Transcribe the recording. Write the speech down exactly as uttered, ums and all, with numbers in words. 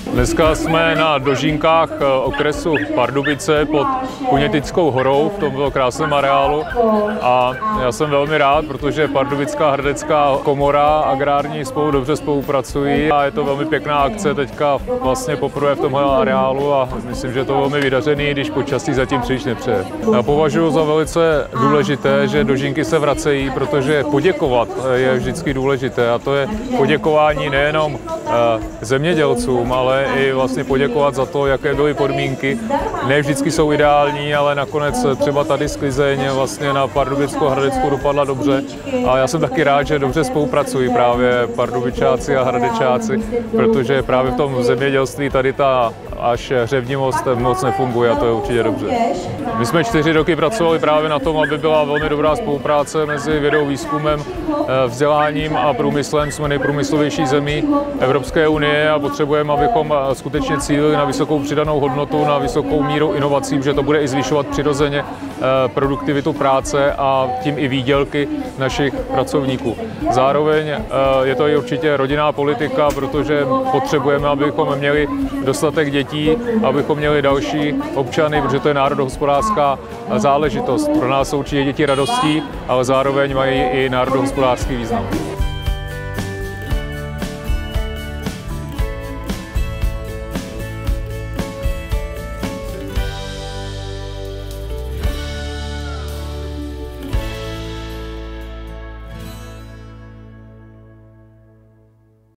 Dneska jsme na dožinkách okresu Pardubice pod Konětickou horou v tomto krásném areálu a já jsem velmi rád, protože Pardubická hradecká komora agrární spolu dobře spolupracují a je to velmi pěkná akce teďka vlastně poprvé v tomhle areálu a myslím, že je to velmi vydařený, když počasí zatím příliš nepřeje. Já považuji za velice důležité, že dožinky se vracejí, protože poděkovat je vždycky důležité a to je poděkování nejenom zemědělcům, ale i vlastně poděkovat za to, jaké byly podmínky. Ne vždycky jsou ideální, ale nakonec třeba tady sklizeň vlastně na Pardubickou Hradeckou dopadla dobře. A já jsem taky rád, že dobře spolupracují právě Pardubičáci a Hradečáci, protože právě v tom zemědělství tady ta až řevnivost moc nefunguje a to je určitě dobře. My jsme čtyři roky pracovali právě na tom, aby byla velmi dobrá spolupráce mezi vědou, výzkumem, vzděláním a průmyslem. Jsme nejprůmyslovější zemí Evropské unie a potřebujeme, abychom skutečně cílili na vysokou přidanou hodnotu, na vysokou míru inovací, protože to bude i zvyšovat přirozeně produktivitu práce a tím i výdělky našich pracovníků. Zároveň je to i určitě rodinná politika, protože potřebujeme, abychom měli dostatek dětí, abychom měli další občany, protože to je národohospodářská záležitost. Pro nás jsou určitě děti radostí, ale zároveň mají i národohospodářský význam.